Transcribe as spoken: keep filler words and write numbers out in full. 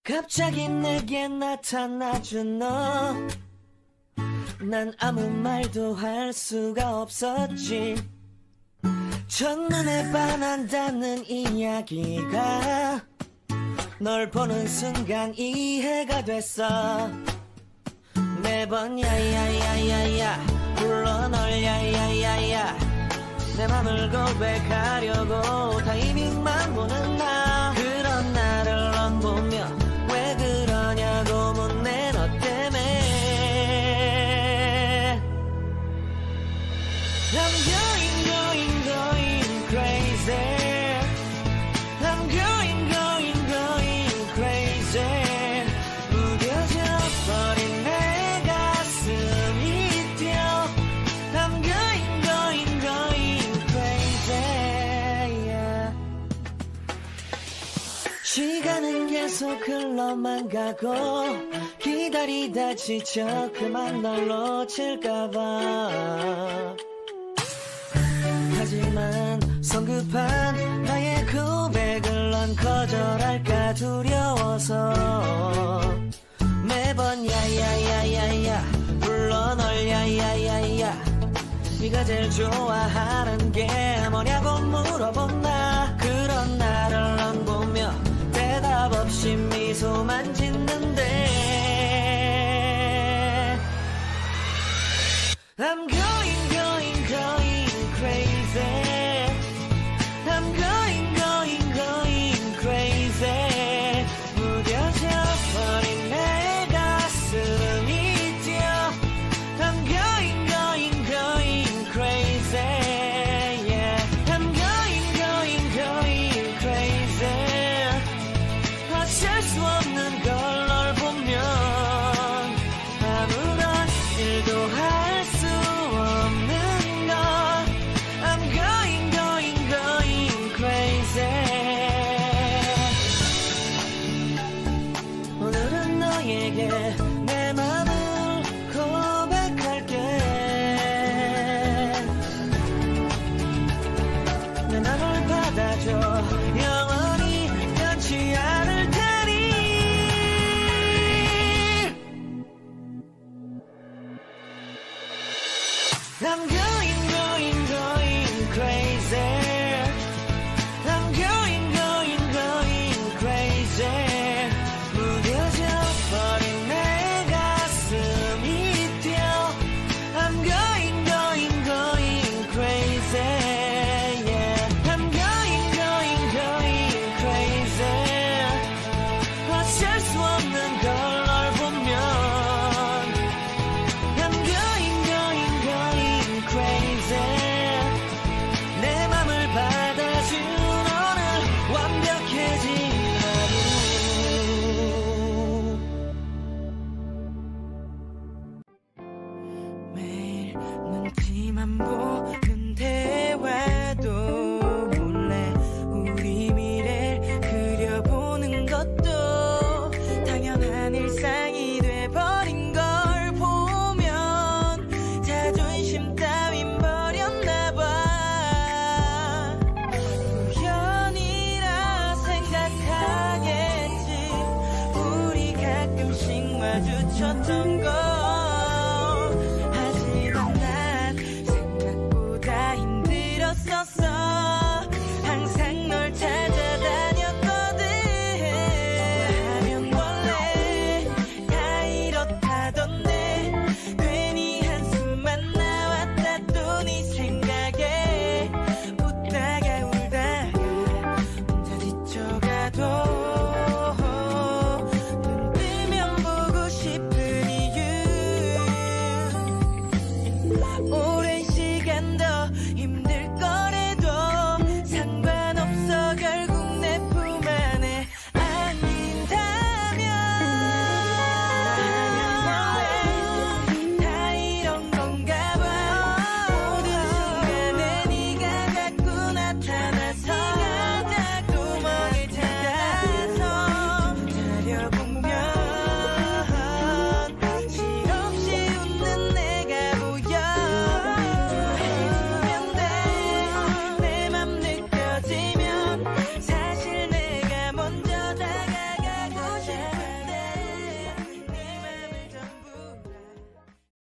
갑자기 내게 나타나준 너, 난 아무 말도 할 수가 없었지. 첫눈에 반한다는 이야기가 널 보는 순간 이해가 됐어. 매번 야야야야야 불러 널 야야야야, 내 맘을 고백하려고 타이밍만 보는 나. 그런 나를 넌 보며 왜 그러냐고 묻네. 너 때문에 I'm going going going crazy. I'm going going going crazy. 무뎌져 버린 내 가슴이 뛰어. I'm going going going crazy, yeah. 시간은 계속 흘러만 가고 기다리다 지쳐 그만 널 놓칠까봐. 하지만 성급한 나의 고백을 넌 거절할까 두려워서 매번 야야야야야 불러 널 야야야야. 네가 제일 좋아하는 게 뭐냐고 물어본 나. 그런 나를 넌 보며 대답 없이 미소만 짓는데 I'm going going going crazy. I'm going going going crazy. 무뎌져 버린 내 가슴이 뛰어. I'm going going going crazy, yeah. I'm going going going crazy. 어쩔 수 없는 걸 널 보면 아무런 일도 할 수 없는 걸. I'm going going going crazy. 오늘은 너에게 내 맘을 고백할게. 내 맘을 받아줘.